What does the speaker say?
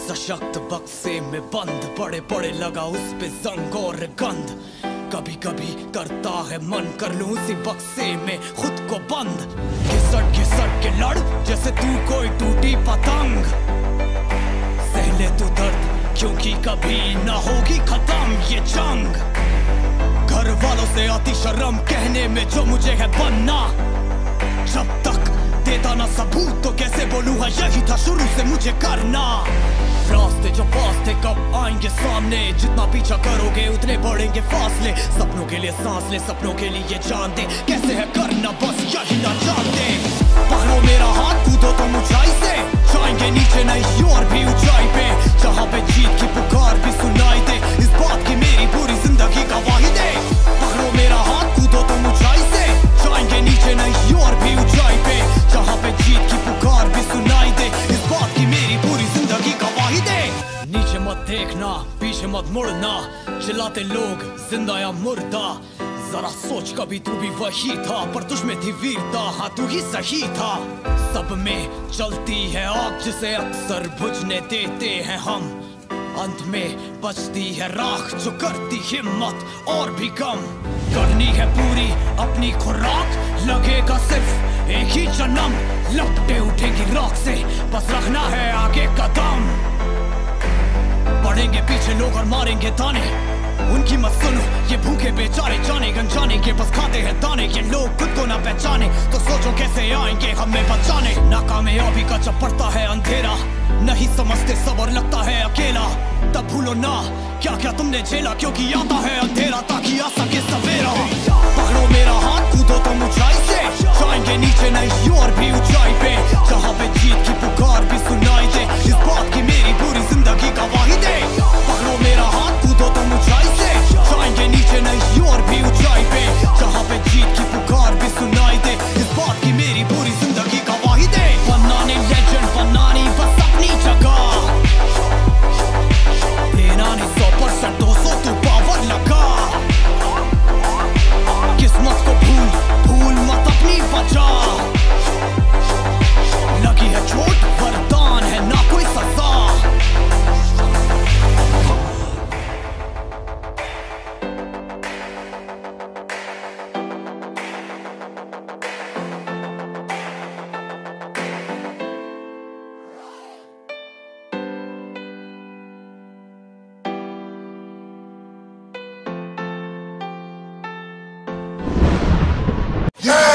सशक्त बक्से में बंद, बड़े बड़े लगा उस पे जंग और गंध। कभी कभी करता है मन कर लूं उसी बक्से में खुद को बंद। घिसट के लड़ जैसे तू कोई टूटी पतंग। सहले तू दर्द क्योंकि कभी ना होगी खत्म ये जंग। घर वालों से आती शर्म कहने में जो मुझे है बनना। जब तक देता ना सबूत तो कैसे बोलूं है यही था शुरू से मुझे करना। रास्ते जो पास थे कब आएंगे सामने, जितना पीछा करोगे उतने बढ़ेंगे फासले। सपनों के लिए सांस ले, सपनों के लिए जान दे, कैसे है करना बस यही ना जानते। पकड़ो मेरा हाथ कूदो तुम ऊंचाई से, जाएंगे नीचे नहीं और भी ऊंचाई पे। जहाँ पे जीत की पुकार भी सुनाई दे, इस बात की मेरी पूरी जिंदगी गवाही दे। पकड़ो मेरा हाथ कूदो तुम ऊंचाई से, जाएंगे नीचे नहीं और भी ऊंचाई पे। जहाँ पे जीत की पुकार भी सुनाई दे, इस बात की मेरी पूरी जिंदगी गवाही दे। नीचे मत देखना, पीछे मत मुड़ना, चिल्लाते लोग जिंदा या मुर्दा। जरा सोच कभी तू भी वही था, पर तुझ में थी वीरता, हाँ तू ही सही था। सब में चलती है आग जिसे अक्सर बुझने देते हैं हम। अंत में बचती है राख जो करती हिम्मत और भी कम। करनी है पूरी अपनी खुराक, लगेगा सिर्फ एक ही जन्म। लपटे उठेगी राख से, बस रखना है आगे कदम। बढ़ेंगे पीछे लोग और मारेंगे ताने, उनकी मत सुनो ये भूखे बेचारे। जाने गंजाने के बस खाते हैं दाने, ये लोग खुद को ना पहचाने तो सोचो कैसे आएंगे हमें बचाने। नाकामयाबी का जब पड़ता है अंधेरा, नहीं समझते सबर लगता है अकेला। तब भूलो ना क्या क्या तुमने झेला, क्योंकि आता है अंधेरा ताकि आ सके सवेरा। पकड़ो मेरा हाथ कूदो तुम ऊंचाई से, जाएंगे नीचे नहीं और भी ऊंचाई पे। जहाँ पे जीत की पुकार भी सुनाई दे, इस बात की मेरी पूरी जिंदगी गवाही दे। पकड़ो मेरा हाथ कूदो तुम ऊंचाई से, जाएंगे नीचे नहीं और भी ऊंचाई पे। जहाँ पे जीत की पुकार भी सुनाई दे, इस बात की मेरी पूरी जिंदगी गवाही दे। बनाने लेजेंड बनानी बस अपनी जगह, देना नहीं 100% 200 तू पावर लगा। किस्मत को भूल मत अपनी वजह, लगी है चोट वरदान है ना कोई सजा। Yeah!